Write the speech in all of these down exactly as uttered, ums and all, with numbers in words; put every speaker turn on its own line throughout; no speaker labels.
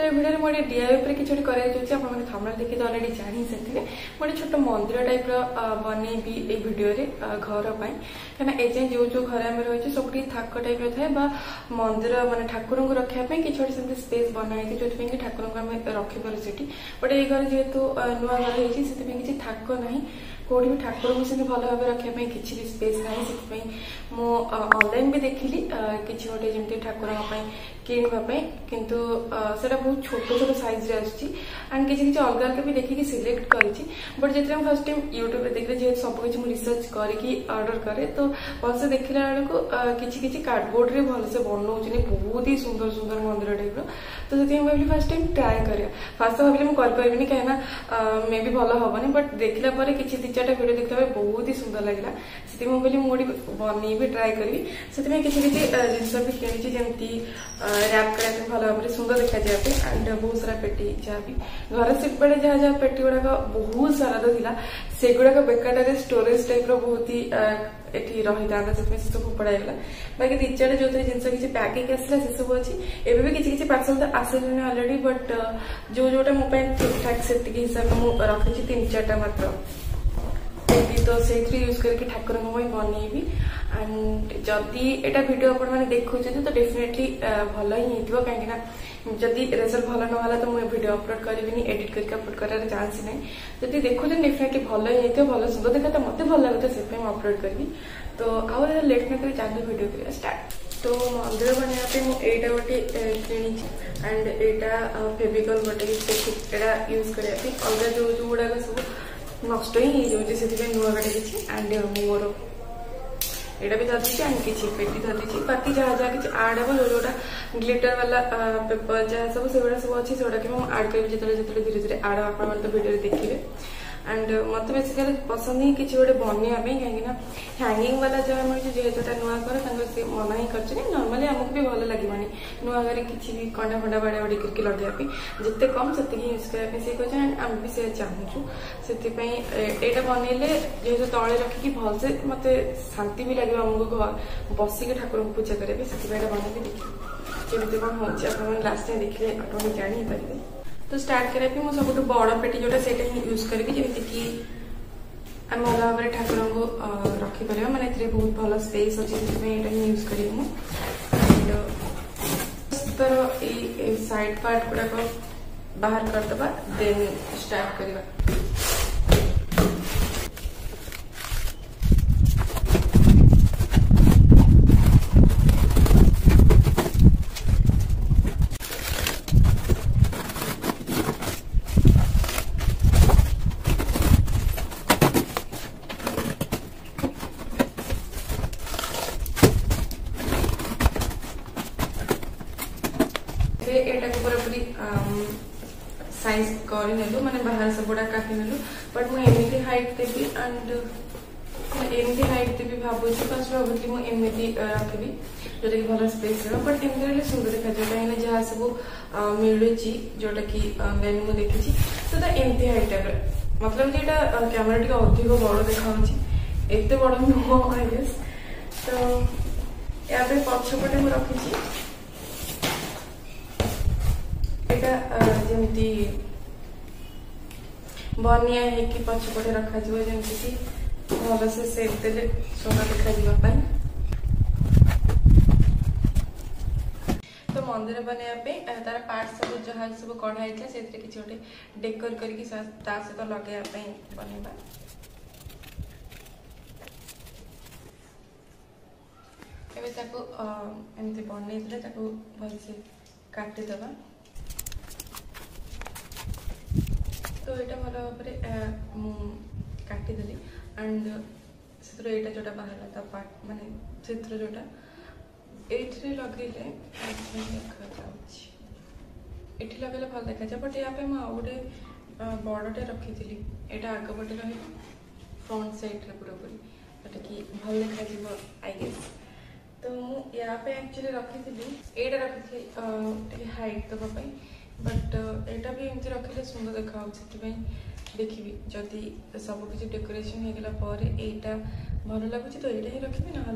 Video में गोटे DI उपर किसी गोटे कराया जाऊँगी आपने थंबनेल देखी तो अलरेडी जानी से गोटे छोट मंदिर टाइप बनईबी ये भिडियो घर पर कहीं एजे जो जो घर आम रही सब थाक टाइप थाए मंदिर माने ठाकुर को रखापी किसी गोटे से स्पेस बनाई जो ठाकुर को आम रखिपर से बट ये घर जेहेतु नुआ घर होती किसी थाक ना कौटी भी ठाकुर को भल भाव रखापी किसी भी स्पेस ना से ऑनलाइन भी देखिली किसी गोटे जमी ठाकुर किणवाई किंतु सेटा बहुत छोट छोट साइज आंड किसी किसी अलग अलग भी देखिए सिलेक्ट करी बट जो फर्स्ट टाइम यूट्यूब देखिए जेहतु सब किसी रिसर्च करके ऑर्डर करे तो भलसे देखला बेलू किसी किसी कार्डबोर्ड रे भलसे बनाऊँ बहुत ही सुंदर सुंदर मंदिर टाइप तो से भाई फर्स्ट टाइम ट्राए कर फास्ट तो भाविली मुझे कहीं मे भी भल हेनी बट देखला किसी दी चार भिडियो देखते बहुत ही सुंदर लगे से मुझे मुझे बनईबी ट्राए करी से किसी किसी जिनस भी किणी जमी रैप करने भल भाव सुंदर देखा जाए एंड बहुत सारा पेटी जहाँ भी घर से बड़े जहाँ जहाँ पेटी गुड़ाक बहुत सारा तो था से गुड़ाक बेकार स्टोरेज टाइप बहुत ही एटी रही था से सब फोपड़ागला बाकी दी चार जो जिन किसी पैकिंग आसला से सब अच्छी एवं भी किसी किसी पार्सल तो आसले अलरेडी बट जो जोटा मो ठीक ठाक से हिसाब से मुझे रखी तीन चार्टा मात्र तो से यूज करके ठाकुर बनईबी एंड जदि एटा वीडियो अपन मैंने देखुं तो डेफिनेटली भल ही हो कहीं जदि रिजल्ट भल ना तो मुझे वीडियो अपलोड करी एडिट करके अपलोड कर चांस ना जदि देखुं डेफिनेटली भल ही भल सुंदर देखा तो मत भल लगे से अपलोड करी तो आउ लेट न कर चल वीडियो कर स्टार्ट तो मंदिर बनवाई मुझे गोटे किणी एंड यहाँ फेविकल गोटे यहाँ यूज करने अलग जो जो गुड़ाक सब नष्ट ही से नुआ काटे किसी एंड मोर यहाँ भी धरती एंड किसी पेटी धरती बाकी जहाँ जहाँ किसी आड हम जो जोटा ग्लिटर वाला पेपर जहाँ सब से सब अच्छी से आड करी जो धीरे धीरे आड आप भिडियो देखिए एंड मत बेसिकली पसंद ही किसी गोटे बनवाई कहीं हैंगिंग वाला जहाँ मिले जेहेतु नुआ घर सी मना ही कर नॉर्मली आमको भी भल लगे नुआ घर किसी भी कंडा फंडा बाड़ा बाड़ी करके लगाई जिते कम से यूज करने से कहे एंड आम भी से चाहूँ से यहाँ बनइले जेहेतु तले रखिकी भलसे मत शांति भी लगे आमको घर बसिक ठाकुर को पूजा करेंगे से बनइले देखिए केमी कौन हो लास्ट टाइम देखिए आप जानीपारे तो स्टार्ट करा मुझे सब बड़ पेटी जोटा से यूज करी जमी कि आम अलग भाव में ठाकुर को रखिपर मैंने बहुत भल स्पेस अच्छे ही यूज करी मुझे साइड पार्ट गुड़ाक बाहर करदे देन स्टार्ट करवा पूरी साइज कर माने बाहर सब गुड़ा काटी नेलु बट मुझे हाइट देवी एंड एमती हाइट देवी भावुँ फर्स्ट भावुली मुझे रखी जोटा कि भल स्पेस रहा बट एमती सुंदर देखा कहीं जहाँ सब मिलूँ जोटा कि मैंने मुझे देखी तो एमती हाइट टाइप मतलब जो कैमेरा टी अधिक बड़ देखा एत बड़ नुह आई गेस तो या पछपटे मुझे रखी जमी बनिया है पछपटे रखा जमी भल से सेप देले सुंदर देखा तो मंदिर बनवाई तार पार्ट सब जहाँ सब कढ़ाई से किसी गोटे डेकोर करके सहित लगे बनवा एमती बनई भल से काटिदेवा तो यहाँ भल भाव में काटिदेली एंड से यहाँ जोटा बाहर पार्ट माने से जोटा ये लगेले ये लगेले भल देखा जाए बट यहाँ मुझे गोटे बड़टे रखी थी यहाँ आग पटे रही फ्रंट साइड पूरापूरी जोटा कि भल देखा आई गेस तो मुझे एक्चुअली रखी थी यहाँ रखी हाइट देवाई बट यहाँ भी एमती रखिले सुंदर देखा से देखी जदि सब किसी डेकोरेशन होगला यहाँ भल लगुच तो यहाँ ही रखी ना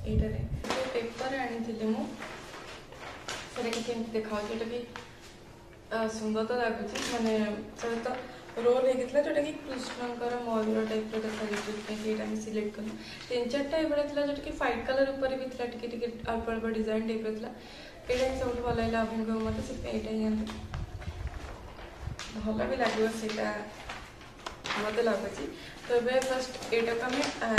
यहाँ पेपर आनी मुझे किसी देखा जोटा कि सुंदर तो लगुच माने तो रोल होता जोटा कि कृष्णकर मयूर टाइप देखा जाए सिलेक्ट कलु तीन चार्टा ये जोटा कि फाइट कलर उपर भी था टे अल्प अल्प डिजाइन टाइप यहाँ ही सब भल लगे अभिन को मत से भल भी लगे सीटा मत लगुच तो ये फर्स्ट यहाँ को आम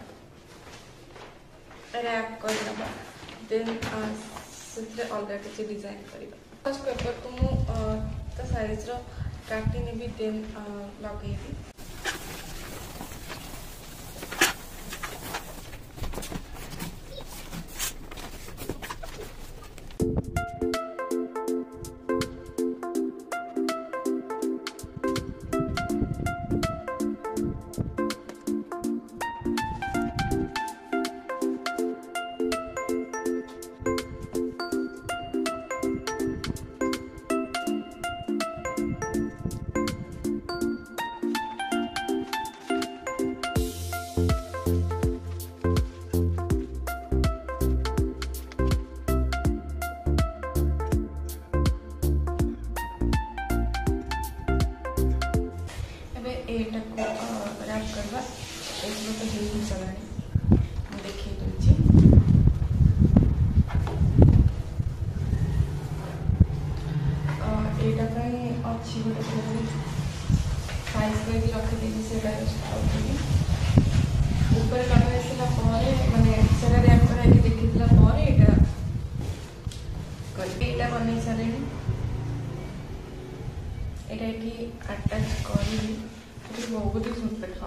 रैप करदे देन से अलग किसी डिजाइन करवा फर्स्ट पेपर को मुझे साइज काटी नेबी देन लगे एटा को रैप करवा इसमें तो हो सारा देखे दूसरी यहाँ अच्छी गोटे साइज कर रखीदी से ऊपर लगा सारा मानने सारा रैप कर देखी यहाँ यहाँ बन सारे ये अटैच कर बहुत ही सुंदर देखा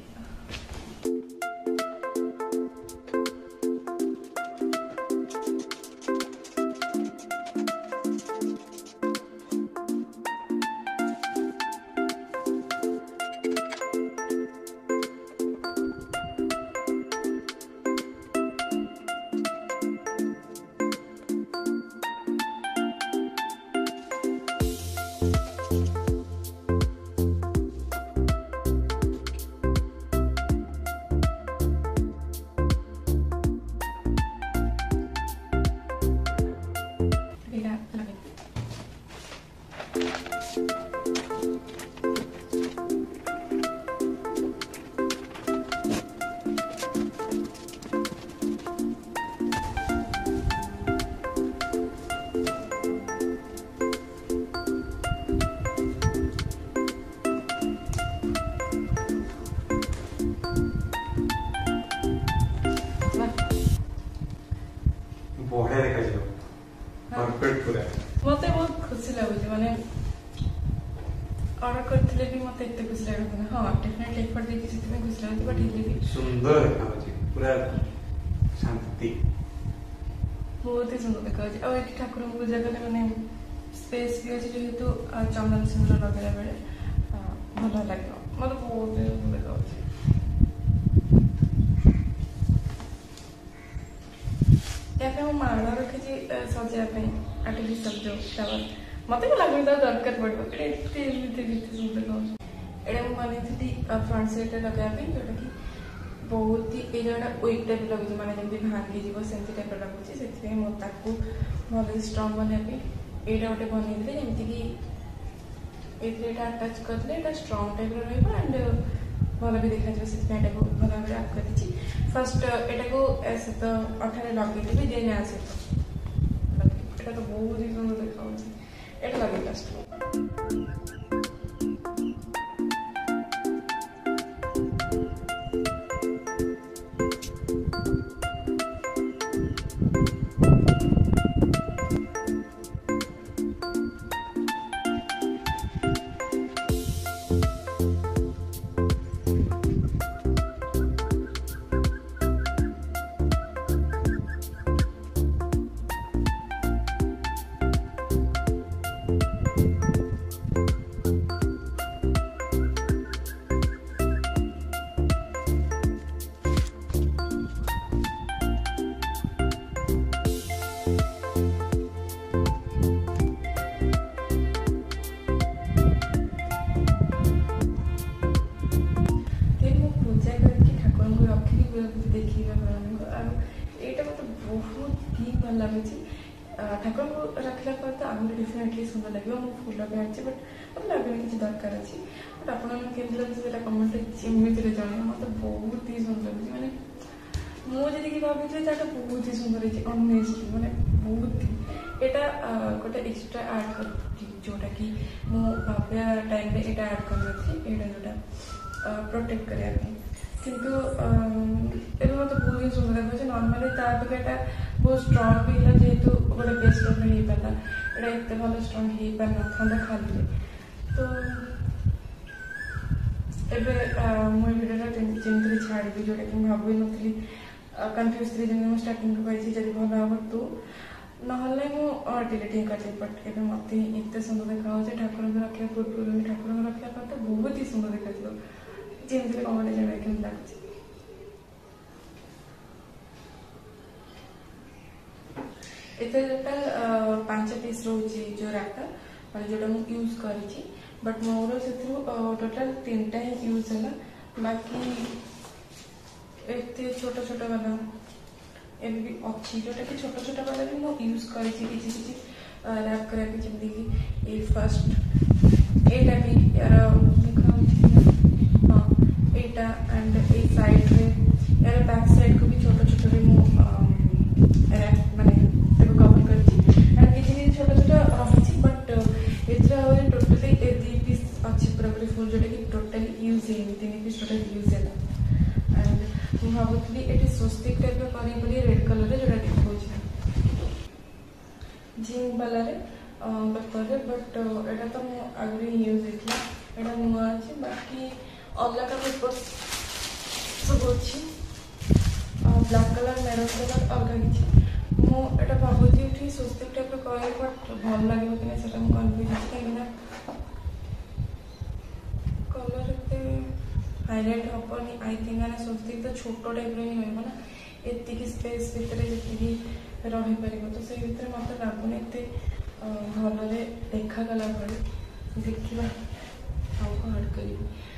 मत बहुत खुशी लगुच माने ऑर्डर करथिले भी मत एते खुशी लागत हां डेफिनेटली एक बार देखि सिते खुशी लागत बट हेले भी
सुंदर देखा होची पूरा शांति
बहुत ही सुंदर देखा होची और एठी ठाकुर पूजा करले माने स्पेस भी अछि जेहेतु चंदन सिंदूर लगेला बेले भलो लागो मत बहुत ही सुंदर देखा होची यहाँ माड़ रखी सजा आर्टिफिशियल जो फ्लावर मत लगे दरकार पड़ो सुंदर यहाँ मुझे बनी फ्रंट साइड लगाई जोटा कि बहुत ही ये विक टाइप लगे मैंने जमी भांगी सेमती टाइप लगुच से मुझे भल स्ट्रंग बनवाई यहाँ गोटे बनई जमीक ये आटाच करदे स्ट्रंग टाइप रंड भल भी देखा से भल भाव रैप कर फर्स्ट यहाँ को सहित अठारे लगे देन आ सहित तो बहुत ही सुंदर देखा ये लगे लास्ट ठाकुर को रखला पर तो आगे डेफिनेटली सुंदर लगे मु फुल भी आछि बट मतलब लगे किसी दरकार अच्छी बट आप केमती लगे कमेंट जमी जन मत बहुत ही सुंदर लगे मैंने मुझे जी भाभी बहुत ही सुंदर है अनेस्टली मैंने बहुत ही यहाँ गोटे एक्सट्रा ऐड कर जोटा कि मुझे टाइम यहाँ ऐड कर यहाँ जोटा प्रोटेक्ट करने किंतु ये मत बहुत ही सुंदर देखा नॉर्मली तापेक्षा बहुत स्ट्रांग भी है जेहेतु गोटे बेस्ट हो पारा यहाँ एत भल स्ट्रांग हो पार ना खाली तो एवं मुझे भिडियो जमी छाड़ी जोटा कि भावी नी कन्फ्यूज थी जमी स्टार्टिंग पाई जब भल हम तू ना डिलीट कर बट ए मत एत सुंदर देखा ठाकुर रखा पूर्व ठाकुर रखा तो बहुत ही सुंदर देखा जमी कमेंट जमे के लगे इतने टोटाल पांच पीस रोचे जो रैपर जोटा मुझे यूज करी बट मोर से टोटाल तीन टा ही यूज है बाकी एते छोट छोट वाला एवं अच्छी जोटा कि छोट छोट वाला भी मुझे यूज करी किसी रैप करके जमी कि फर्स्ट एटा भी यार हाँ एटा एंड ए साइड में यार बैक साइड को भी छोट छोट भी मुझे रैप माने कवर कर किसी छोट छोट रही बट ये टोटाली दी पीस अच्छी पूरा फुल जोटा कि टोटाली यूज है तीन पीस टोटाल यूज है एंड मुझे भावुली ये स्वस्तिक टाइप करी रेड कलर जोटा देखा जिंक वाला पेपर बट यहाँ तो मुझे आगे यूज होता यहाँ नुआ अच्छे बाकी अलग पेपर सब अच्छी ब्लैक कलर मेरून कलर अलग किसी मुझे भावुची स्वस्तिक टाइप करें बट भल लगे कि ना कन्फ्यूज कहीं कलर एत हाईलाइट हेनी आई थिंक मैंने स्वस्तिक तो छोट टाइप ही रहा एति स्पेस भितर जी रही पार तो से भितर मत लगुन एत भल देखागला भाई देखा आउ ऐड करी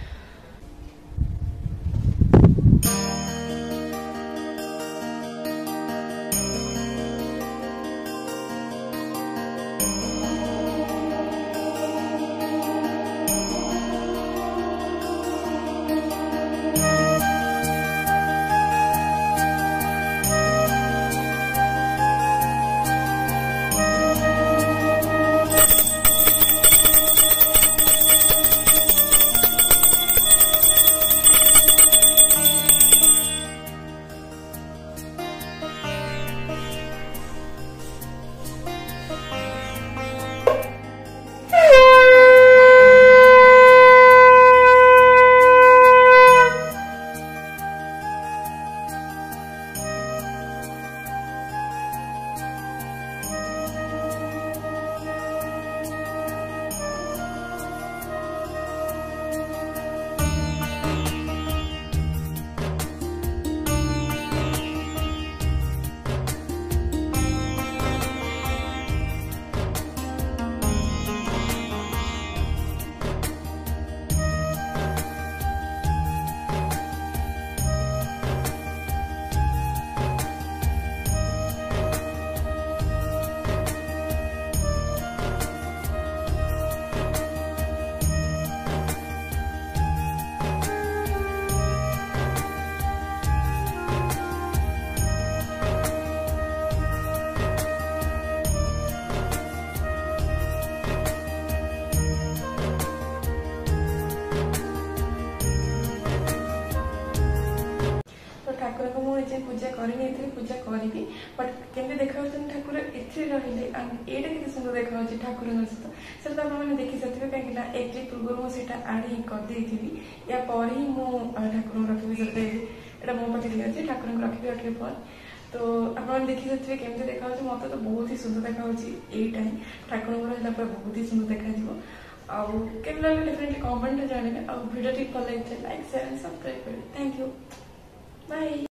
पूजा करनी पूजा करी बट केमती देखा ठाकुर एथि रही एंड एटा के सुंदर देखा ठाकुर सहित से आपने देखी सकते कहीं एक पूर्व मुझे आड ही करदे या पर ही मुझे ठाकुर रखी से यहाँ मो पाखे अच्छे ठाकुर रखी रखे पर तो आप देखी सकते केमती देखा मत तो बहुत ही सुंदर देखा यही ठाकुर बहुत ही सुंदर देखा आउ केम लगे डेफिनेटली कमेंट जानवे आ वीडियो ठीक भल लगे लाइक शेयर एंड सब्सक्राइब करें थैंक यू बाय।